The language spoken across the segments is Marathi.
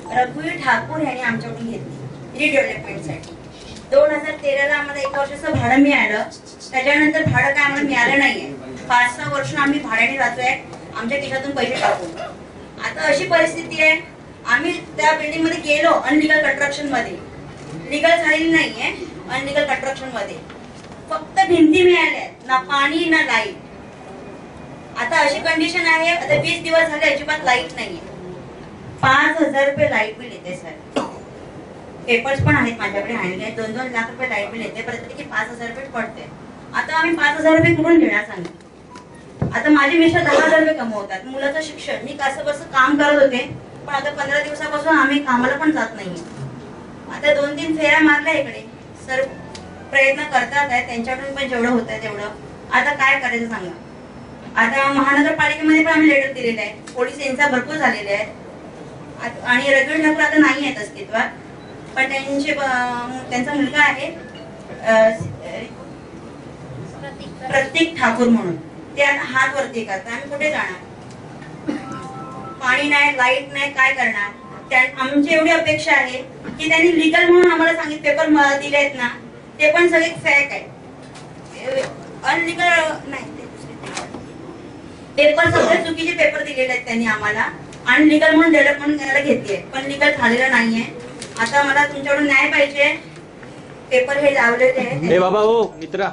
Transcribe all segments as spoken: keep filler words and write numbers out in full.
रघुवीर ठाकूर यांनी आमच्याकडून घेतली रिडेव्हलपमेंटसाठी. दोन हजार तेराला आम्हाला एक वर्षाचं भाडं मिळालं. त्याच्यानंतर भाडं काय आम्हाला मिळालं नाहीये. पाच सहा वर्ष आम्ही भाड्याने राहतोय आमच्या खिशातून पैसे टाकून. आता अशी परिस्थिती आहे, आम्ही त्या बिल्डिंग मध्ये गेलो अनलिगल कंस्ट्रक्शन मध्ये, लिगल झालेली नाहीये, अनलिगल कंस्ट्रक्शन मध्ये फक्त भिंती मिळाल्या, ना पाणी ना लाईट. आता अशी कंडिशन आहे, आता वीस दिवस झाले अजिबात लाईट नाहीये. पाच हजार रुपये लाईट बिल येते सर. पेपर्स पण आहेत माझ्याकडे हँडले, दोन दोन लाख रुपये लाईट बिल येते, प्रत्येकी पाच हजार रुपये पडते. आता आम्ही पाच हजार रुपये कुठून घेणार सांगा. आता माझे मिस्टर दहा हजार रुपये कमवतात, मुलाचं शिक्षण, मी कसं बसं काम करत होते, पण आता पंधरा दिवसापासून आम्ही कामाला पण जात नाही. आता दोन तीन फेऱ्या मारल्या इकडे, सर प्रयत्न करतात आहे, त्यांच्याकडून पण जेवढं होत आहे तेवढं. आता काय करायचं सांगा. आता महानगरपालिकेमध्ये पण आम्ही लेटर दिलेले आहे, पोलीस यांचा भरपूर झालेले आहेत आणि रघुवीर ठाकूर आता नाही आहेत अस्तित्वात, पण त्यांचे त्यांचा मुलगा आहे प्रतीक ठाकूर म्हणून, ते आता हात वरती करतात. आम्ही कुठे जाणार. पाणी नाही, लाईट नाही, काय करणार. आमची एवढी अपेक्षा आहे की त्यांनी लिगल म्हणून आम्हाला सांगितलं, पेपर दिले आहेत ना ते पण सगळे फॅक आहे, अनलिगल नाही. पेपर सगळे चुकीचे पेपर दिलेले आहेत त्यांनी आम्हाला, आणि लिगल म्हणून डेव्हलपमेंट करायला घेतली आहे, पण लिगल झालेलं नाहीये. आता मला तुमच्याकडून न्याय पाहिजे. पेपर हे लावलेले आहेत बाबा हो मित्रा,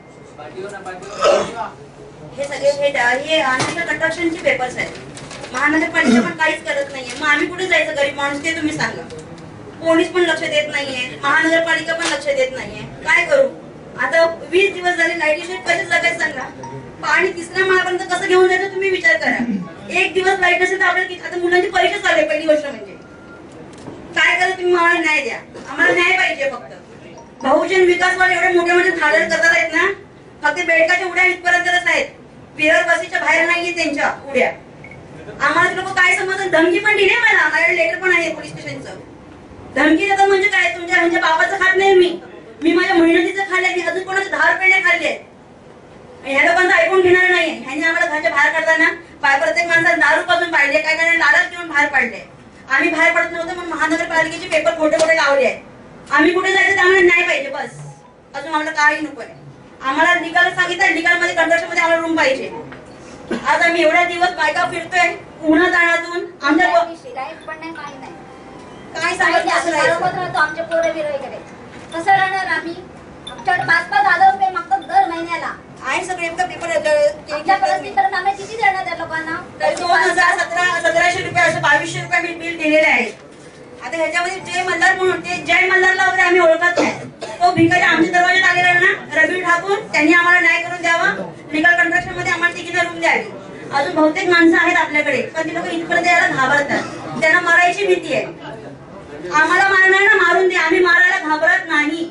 हे सगळे हे अनलिगल कंस्ट्रक्शनचे पेपर्स आहेत. महानगरपालिका पण काहीच करत नाहीये. मग आम्ही कुठे जायचं गरीब माणूस ते तुम्ही सांगा. पोलीस पण लक्ष देत नाहीये, महानगरपालिका पण लक्ष देत नाहीये, काय करू. आता वीस दिवस झाले लाईटीशिवाय कसे जगायचं सांगा. पाणी तिसऱ्या माळापर्यंत कसं घेऊन जायचं तुम्ही विचार करा. एक दिवस लाईट नसेल तर आपल्याला, आता मुलांची परीक्षा चालू आहे पहिली गोष्ट म्हणजे, काय करा तुम्ही आम्हाला न्याय द्या. आम्हाला न्याय पाहिजे. फक्त बहुजन विकासवाले एवढे मोठे मोठे धाडे करतात आहेत ना, फक्त बेडकाच्या उड्या इथपर्यंतच आहेत, विरार बसीच्या बाहेर नाहीये त्यांच्या उड्या. आम्हाला लोक काय समजतात. धमकी पण दिली मला, माझ्याकडे लेटर पण आहे पोलीस स्टेशनचं. धमकी देतात म्हणजे काय, तुमच्या म्हणजे बापाचं खात नाही मी, मी माझ्या मेहनतीचं खाल्लंय, मी अजून कोणाचे दहा रुपये नाही खाल्ले. ह्या लोकांचं ऐकून घेणार नाही. ह्यांनी आम्हाला घरच्या बाहेर काढताना प्रत्येक माणसाला दारू पासून पाडले, काय काय लाडाच घेऊन बाहेर पाडले. आम्ही बाहेर पडत नव्हतो म्हणून महानगरपालिकेचे पेपर खोटे खोटे लावले आहेत. आम्ही कुठे जायचं त्यामुळे न्याय पाहिजे बस, अजून आम्हाला काही नको आहे. आम्हाला निकाल सांगितलं, निकाल मध्ये कंस्ट्रक्शन मध्ये आम्हाला रूम पाहिजे. आज आम्ही एवढ्या दिवस बायका फिरतोय उन्हा ताणातून, आमच्या काय सांगत आमच्या पोरं बिरं वगैरे कसं राहणार आम्ही. आमच्याकडे पाच पाच हजार रुपये मागतात दर महिन्याला. आहे सगळे पेपर आम्ही किती देणार त्या लोकांना. दोन हजार सतरा सतराशे रुपये असं बावीसशे रुपये मी बिल दिलेले आहे. आता ह्याच्यामध्ये जय मल्हार म्हणून, ते जय मल्हारला वगैरे आम्ही ओळखत नाही. तो भिकारी आमच्या दरवाजात आलेला आहे ना रघुवीर ठाकूर, त्यांनी आम्हाला न्याय करून द्यावा. लिगल कंस्ट्रक्शन मध्ये आम्हाला तिकीट रूम द्यावी. अजून बहुतेक माणसं आहेत आपल्याकडे, पण ती लोक इथपर्यंत यायला घाबरतात, त्यांना मारायची भीती आहे. आम्हाला मारणार ना मारून दे, आम्ही मारायला घाबरत नाही.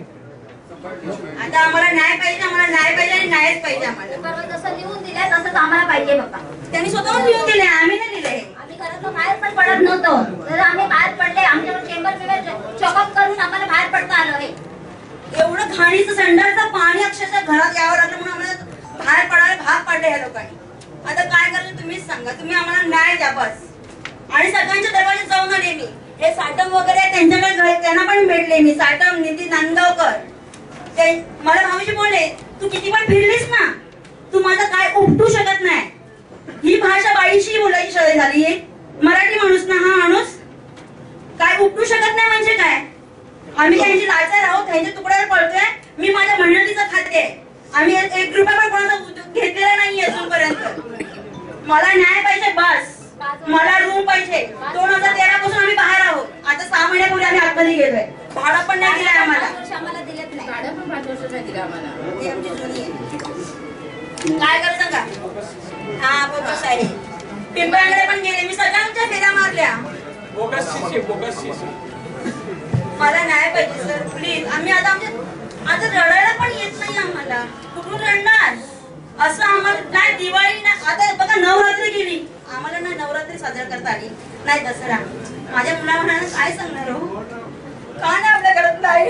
आता आम्हाला न्याय पाहिजे, आम्हाला न्याय पाहिजे आणि न्यायच पाहिजे आम्हाला. जसं लिहून दिलंय तसंच आम्हाला पाहिजे बाबा. त्यांनी स्वतःहून लिहून दिले, आम्ही नाही दिले. आम्ही घरातून बाहेर पण पडत नव्हतो, तर आम्ही बाहेर पडले. आमच्याकडे चेंबर बिंबर चॉकअप करून आम्हाला बाहेर पडता आलं आहे. एवढं घाणीचं संडासचं पाणी अक्षरशः घरात यावं लागलं म्हणून आम्हाला बाहेर पडायला भाग पाडले ह्या लोकांनी. आता काय करायचं तुम्हीच सांगा. तुम्ही आम्हाला न्याय द्या बस. आणि सगळ्यांच्या दरवाजात जाऊन आले मी. हे साटम वगैरे त्यांच्याकडे, त्यांना पण भेटले मी. साटम, नितीन नांदगावकर, ते मला भाऊजी बोलले, तू किती पण फिरलीस ना, तू माझं काय उपटू शकत नाही. ही भाषा बाईशी बोलायची सवय झाली. मराठी माणूस ना हा माणूस, काय उपटू शकत नाही म्हणजे काय. आम्ही त्यांची लाचार आहोत, त्यांच्या तुकड्यावर पळतोय. मी माझ्या मेहनतीचं खाते. आम्ही एक रुपया पण कोणाचा घेतलेला नाही अजूनपर्यंत. मला न्याय पाहिजे बस. मला रूम पाहिजे. दोन हजार तेरा पासून आम्ही बाहेर आहोत. आता सहा महिन्यापूर्वी आम्ही आतमध्ये गेलोय. भाडं पण नाही दिलंय आम्हाला. आम्हाला दिलेत नाही. भाडं पण पाच वर्ष नाही दिलं आम्हाला. ही आमची जुनी आहे. काय करत सांगा. हा बोगस आहे. पिंपळाकडे पण गेले मी, सगळ्यांच्या फेऱ्या मारल्या. बोगस शिशी, बोगस शिशी. मला न्याय पाहिजे सर प्लीज. आम्ही आता आमच्या आता रडायला पण येत नाही आम्हाला. कुठून रडणार असं आम्हाला. नाही दिवाळी ना, आता बघा नवरात्री गेली, आम्हाला ना नवरात्री साजरा करता आली नाही, दसरा. माझ्या मुलांना काय सांगणार हो, का नाही आपल्या घरात नाही.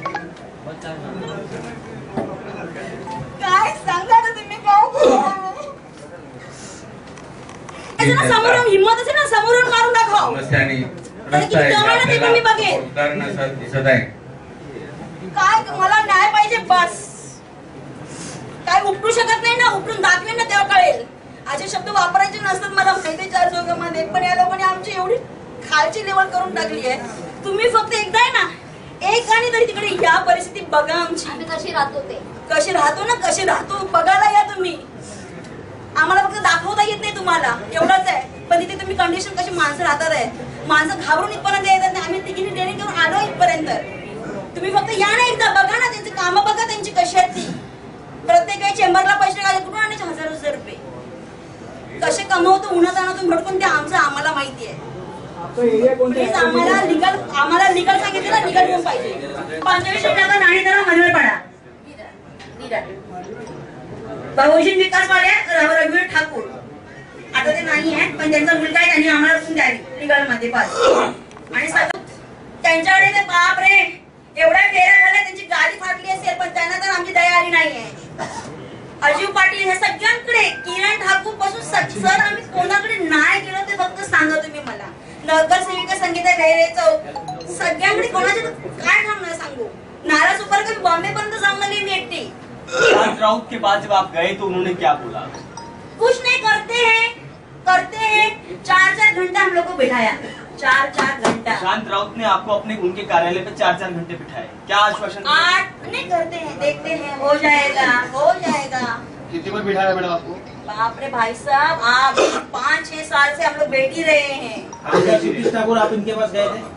काय सांगा ना तुम्ही. काय समोरून हिंमत असेल ना समोरून मारून दाखवा. समस्याने तरी तुम्ही जमाना ते पण मी बघेन. दिसत आहे काय मला न्याय पाहिजे बस. काय उपटू शकत नाही ना, उपटून दाखवेन ना तेव्हा कळेल. असे शब्द वापरायचे नसतात मला माहिती चार चौघांमध्ये, पण या लोकांनी आमची एवढी खालची लेवल करून टाकली आहे. तुम्ही फक्त एकदा आहे ना एक गाणी तरी तिकडे या परिस्थिती बघा आमची. आम्ही कशी राहतो ते कशी राहतो ना, कशी राहतो बघायला या तुम्ही. आम्हाला फक्त दाखवता येत नाही तुम्हाला एवढंच आहे, पण तिथे तुम्ही कंडिशन कशी माणसं राहतात आहे. माणसं घाबरून इथपर्यंत येतात नाही. आम्ही तिघींनी ट्रेनिंग करून आलो इथपर्यंत. तुम्ही फक्त या ना एकदा बघा ना त्यांची कामं बघा त्यांची कशी आहेत ती. प्रत्येक वेळी चेंबरला पैसे काय कुठून आणायचे हजार हजार रुपये कसे कमवतो उन्हात आणून भटकून ते आमचं आम्हाला माहिती आहे. प्लीज आम्हाला लिगल आम्हाला लिगल सांगितलं ना, लिगल होऊन पाहिजे. पंचवीस टक्का नाही तर मनोरपणा बहुजन विकास वाले रघुवीर ठाकूर आता ते नाही आहे, पण त्यांचा मुलगा आहे त्यांनी आम्हाला रचून द्यावी लिगल मध्ये पास. आणि सगळं त्यांच्याकडे ते बाप रे एवढ्या फेऱ्या झाल्या, त्यांची गाडी फाटली असेल पण त्यांना तर आमची दया आली नाहीये. अजीव पाटील हे सगळ्यांकडे किरण ठाकूर पासून सर आम्ही कोणाकडे नाही गेलो ते फक्त सांगा तुम्ही मला. नगरसेविका संगीता गैरे चौक सगळ्यांकडे कोणाचे काय सांगणार सांगू. नारा सुपर कभी बॉम्बे पर्यंत जाऊन आली मी एकटी. शांत राउत के बाद जब आप गए तो उन्होंने क्या बोला? कुछ नहीं करते हैं करते हैं चार चार घंटा हम लोग को बिठाया. चार चार घंटा शांत राउत ने आपको अपने उनके कार्यालय पे चार चार घंटे बिठाए. क्या आश्वासन? आठ नहीं करते हैं, देखते हैं हो जाएगा हो जाएगा. किती बार बिठाया मैडम आपको? बाप रे भाई साहब आप पाँच छह साल से हम लोग बैठ ही रहे हैं. सतीश ठाकुर आप इनके पास गए थे?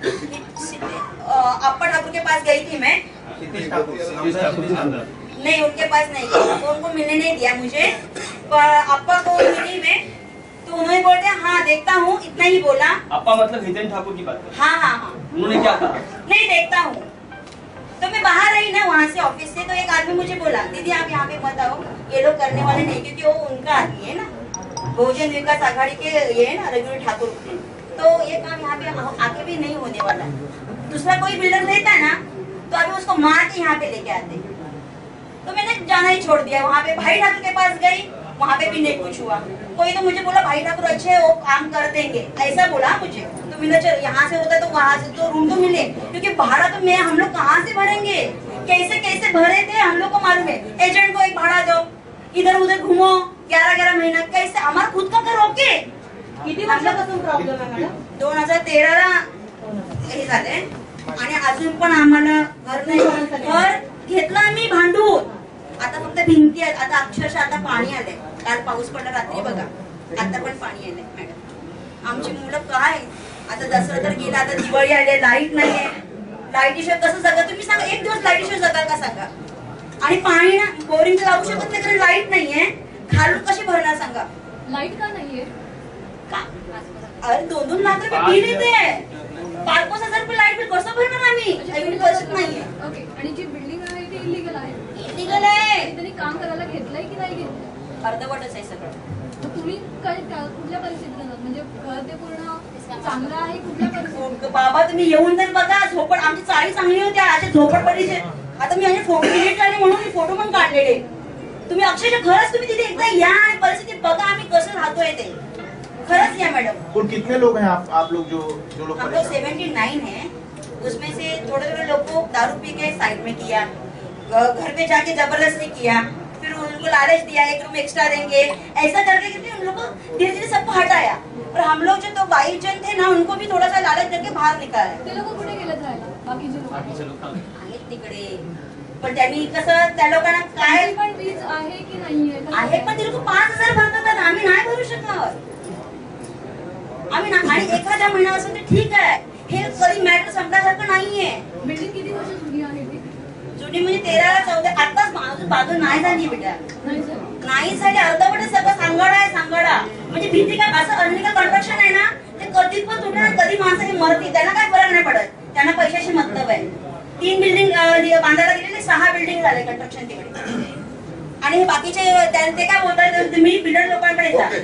अप्पा ठाकुर के पास गई थी मैं. सतीश ठाकुर नहीं उनके पास नहीं गई, तो उनको मिलने नहीं दिया मुझे. पर अप्पा को मिली मैं तो उन्होंने बोलते हाँ देखता हूँ इतना ही बोला. अप्पा मतलब हितेन ठाकुर की बात कर? हाँ हाँ हाँ. उन्होंने क्या कहा? नहीं देखता हूँ. तो मैं बाहर रही ना वहाँ से ऑफिस से, तो एक आदमी मुझे बोला दीदी आप यहाँ पे मत आओ, ये लोग करने वाले नहीं, क्योंकि वो उनका आदमी है ना, बहुजन विकास आघाड़ी के ये है ना रघुवीर ठाकुर, तो ये काम यहाँ पे आके भी नहीं होने वाला. दूसरा कोई बिल्डर रहता ना तो अभी उसको मार के यहाँ पे लेके आते. तो मैंने जाना ही छोड़ दिया. वहाँ पे भाई ठाकुर के पास गई, वहाँ पे भी नहीं कुछ हुआ. कोई तो मुझे बोला भाई ठाकुर अच्छे हैं वो काम कर देंगे, ऐसा बोला मुझे. तो मैंने चल यहाँ से होता तो वहाँ से तो रूम तो मिले, क्योंकि भाड़ा तो मैं हम लोग कहाँ से भरेंगे, कैसे कैसे भरे थे हम लोग को मालूम है. एजेंट को एक भाड़ा दो, इधर उधर घूमो ग्यारह ग्यारह महीना, कैसे हमारा खुद का घर ओके. किती वर्षापासून प्रॉब्लेम आहे मॅडम? दोन हजार तेराला हे झालंय आणि अजून पण आम्हाला घर नाही. घर घेतलं आम्ही भांडून, आता फक्त भिंती आहेत. आता अक्षरशः आता पाणी आलंय. काल पाऊस पडला रात्री बघा, आता पण पाणी आलंय मॅडम. आमची मुलं काय आता दसरा तर गेला, आता दिवाळी आली, लाईट नाहीये. लाईटीशिवाय कसं जगा तुम्ही सांगा. एक दिवस लाईटीशिवाय जगाल का सांगा. आणि पाणी ना बोरिंग लावू शकत नाही कारण लाईट नाहीये. खालून कशी भरणार सांगा. लाईट का नाहीये? का अरे दोन दोन लाख रुपये बिल येते. पाच पाच हजार रुपये लाईट बिल कसं भरणार आम्ही. एवढी बचत नाहीये. ओके. आणि जी बिल्डिंग आहे ती इलिगल आहे. इलिगल आहे. त्यांनी काम करायला घेतलंय की नाही घेतलंय? अर्धवटच आहे सगळं. मग तुम्ही काय त्या- कुठल्या परिस्थितीत राहतात? म्हणजे घर ते पूर्ण चांगलं आहे कुठल्या परिस्थितीत? बाबा तुम्ही येऊन तर बघा. झोपड आमची चाळी चांगली होत्या, अशा झोपडपट्टीचे. आता मी असे फोटो डिलीट झाले म्हणून मी फोटो पण काढलेले. तुम्ही अक्षरशः खरंच तुम्ही तिथे एकदा या आणि परिस्थिती बघा आम्ही कसं राहतोय ते. खरंच या मैडम. कुल कितने लोग हैं आप आप लोग जो जो लोग हम लोग सेवेंटी नाइन है. उसमें से थोड़े थोड़े लोग को दारू पी के साइड में किया, घर पे जाके जबरदस्ती किया, फिर उनको लालच दिया एक रूम एक्स्ट्रा देंगे, ऐसा करके करके उन लोग को धीरे धीरे सबको हटाया. और हम लोग जो तो बाईस जन थे ना उनको भी थोड़ा सा लालच करके बाहर निकाला. ते लोक कुठे गेलेत राहायला? बाकीचे लोक आहेत तिकडे, पण त्यांनी कसं त्या लोकांना काय पण वीज आहे की नाहीये? आहे, पण ते लोक पाच हजार भरतात, आम्ही नाही भरू शकत. आम्ही ना आणि एखाद्या महिन्यापासून ते ठीक आहे. हे कधी मॅटर संपल्यासारखं नाहीये. बिल्डिंग किती वर्ष जुनी आहे ती? जुनी म्हणजे तेराला चौदा, आताच बाजू बाजू नाही झाली बेटा, नाही सर. नाही झाली. अर्धवट सगळं सांगाडा आहे सांगाडा. म्हणजे भीती काय असं अनेक कन्स्ट्रक्शन आहे ना ते कधी पण तुटणार, कधी माणसाची मरती, त्यांना काय फरक नाही पडत. त्यांना पैशाशी मतलब आहे. तीन बिल्डिंग बांधायला गेलेले, सहा बिल्डिंग झाले कन्स्ट्रक्शन तिकडे. आणि हे बाकीचे ते काय बोलतात तुम्ही बिल्डर लोकांकडे जा.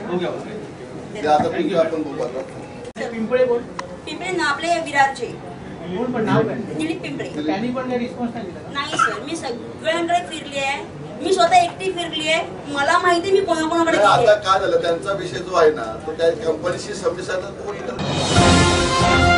पिंपळे कोण? पिंपळे ना आपले विरारचे कोण पण नाव काय? दिलीप पिंपळे. त्यांनी पण काही रिस्पॉन्स नाही दिला? नाही सर, मी सगळ्यांकडे फिरली आहे. मी स्वतः एकटी फिरली आहे. मला माहिती मी कोणाकोणाकडे आता काय झालं त्यांचा विषय जो आहे ना तो त्या कंपनीशी समजून